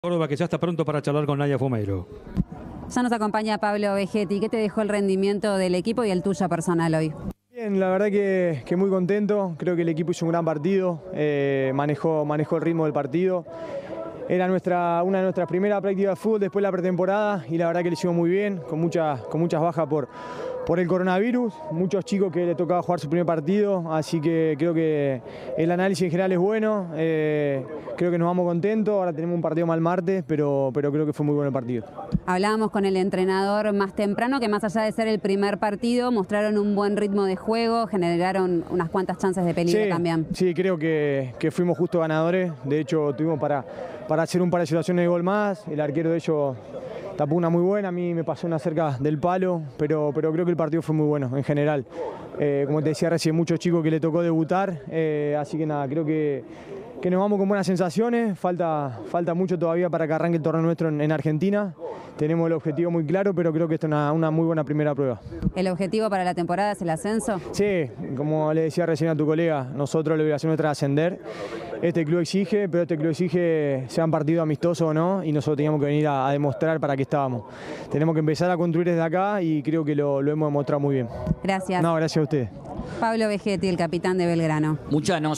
Córdoba, que ya está pronto para charlar con Nadia Fumeiro. Ya nos acompaña Pablo Vegetti. ¿Qué te dejó el rendimiento del equipo y el tuyo personal hoy? Bien, la verdad que muy contento. Creo que el equipo hizo un gran partido, manejó el ritmo del partido. Era una de nuestras primeras prácticas de fútbol después de la pretemporada y la verdad que lo hicimos muy bien, con muchas bajas por el coronavirus, muchos chicos que le tocaba jugar su primer partido, así que creo que el análisis en general es bueno, creo que nos vamos contentos, ahora tenemos un partido más el martes, pero creo que fue muy bueno el partido. Hablábamos con el entrenador más temprano que más allá de ser el primer partido, mostraron un buen ritmo de juego, generaron unas cuantas chances de peligro también. Sí, creo que fuimos justo ganadores, de hecho tuvimos para hacer un par de situaciones de gol más, el arquero de ellos tapó una muy buena, a mí me pasó una cerca del palo, pero creo que el partido fue muy bueno en general. Como te decía recién, muchos chicos que le tocó debutar, así que nada, creo que nos vamos con buenas sensaciones, falta mucho todavía para que arranque el torneo nuestro en Argentina. Tenemos el objetivo muy claro, pero creo que esta es una muy buena primera prueba. ¿El objetivo para la temporada es el ascenso? Sí, como le decía recién a tu colega, nosotros la obligación nuestra es ascender. Este club exige, pero este club exige sean partidos amistosos o no, y nosotros teníamos que venir a demostrar para qué estábamos. Tenemos que empezar a construir desde acá y creo que lo hemos demostrado muy bien. Gracias. No, gracias a ustedes. Pablo Vegetti, el capitán de Belgrano. Muchas